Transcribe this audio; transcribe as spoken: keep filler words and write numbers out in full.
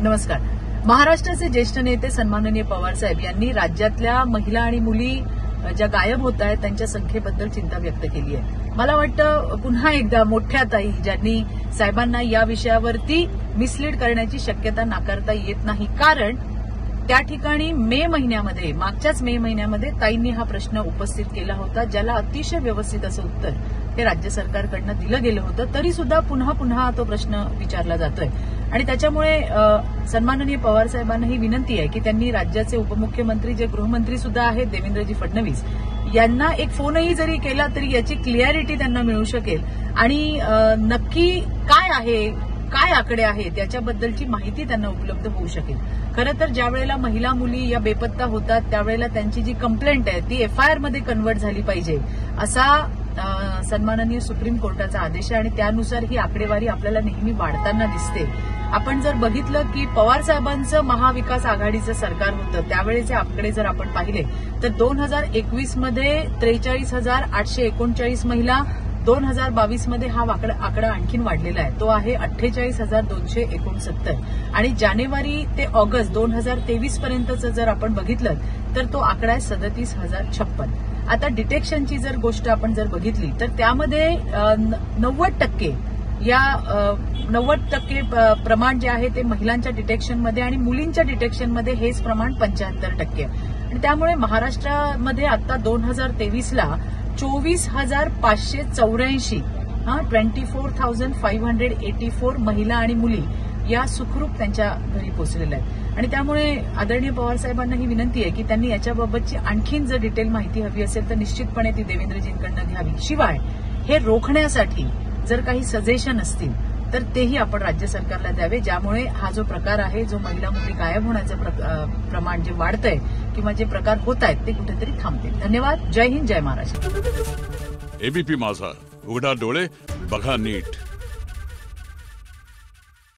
नमस्कार. महाराष्ट्राचे ज्येष्ठ नेते सन्माननीय पवारसाहेब यांनी राज्यातल्या महिला आणि मुली ज्या गायब होत आहेत त्यांच्या संख्येबद्दल चिंता व्यक्त केली आहे. मला वाटतं पुन्हा एकदा मोठ्या ताई ज्यांनी साहेबांना या विषयावरती मिसलीड करण्याची शक्यता नाकारता येत नाही, कारण त्या ठिकाणी मे महिन्यामध्ये मागच्याच मे महिन्यामध्ये ताईंनी हा प्रश्न उपस्थित केला होता, ज्याला अतिशय व्यवस्थित असं उत्तर हे राज्य सरकारकडनं दिलं गेलं होतं. तरी सुद्धा पुन्हा पुन्हा तो प्रश्न विचारला जातोय आणि त्याच्यामुळे सन्माननीय पवार साहेबांना ही विनंती आहे की त्यांनी राज्याचे उपमुख्यमंत्री जे गृहमंत्री सुद्धा आहेत देवेंद्रजी फडणवीस यांना एक फोनही जरी केला तरी याची क्लिअरिटी त्यांना मिळू शकेल आणि नक्की काय आहे काय आकडे आहेत याच्याबद्दलची माहिती त्यांना उपलब्ध होऊ शकेल. खरं तर ज्या वेळेला महिला मुली या बेपत्ता होतात त्यावेळेला त्यांची जी कंप्लेंट आहे ती एफआयआर मध्ये कन्व्हर्ट झाली पाहिजे असा सन्माननीय सुप्रीम कोर्टाचा आदेश आहे आणि त्यानुसार ही आकडेवारी आपल्याला नेहमी वाढताना दिसते. आपण जर बघितलं की पवार साहेबांचं महाविकास आघाडीचं सरकार होतं त्यावेळेचे आकडे जर आपण पाहिले तर दोन हजार एकवीस मध्ये त्रेचाळीस हजार आठशे एकोणचाळीस महिला, दोन हजार बावीस मध्ये हा आकडा आणखीन वाढलेला आहे, तो आहे अठ्ठेचाळीस हजार दोनशे एकोणसत्तर आणि जानेवारी ते ऑगस्ट दोन हजार तेवीस पर्यंतचं जर आपण बघितलं तर तो आकडा आहे सदतीस हजार छप्पन. आता डिटेक्शनची जर गोष्ट आपण जर बघितली तर त्यामध्ये नव्वद टक्के या नव्वद टक्के प्रमाण जे आहे ते महिलांच्या डिटेक्शनमध्ये आणि मुलींच्या डिटेक्शनमध्ये हेच प्रमाण पंच्याहत्तर टक्के आणि त्यामुळे महाराष्ट्रामध्ये आता दोन हजार तेवीसला चोवीस हजार पाचशे चौऱ्याऐंशी हा twenty four thousand five hundred eighty four महिला आणि मुली या सुखरूप त्यांच्या घरी पोहोचलेल्या आहेत आणि त्यामुळे आदरणीय पवार साहेबांना ही विनंती आहे की त्यांनी याच्याबाबतची आणखीन जर डिटेल माहिती हवी असेल तर निश्चितपणे ती देवेंद्रजींकडनं घ्यावी. शिवाय हे रोखण्यासाठी जर काही सजेशन असतील तर तेही आपण राज्य सरकारला द्यावे, ज्यामुळे हा जो प्रकार आहे जो महिला मुली गायब होण्याचं प्रमाण जे वाढतंय किंवा जे प्रकार होत आहेत ते कुठेतरी थांबतील. धन्यवाद. जय हिंद, जय महाराष्ट्र. एबीपी माझा, उघडा डोळे बघा नीट.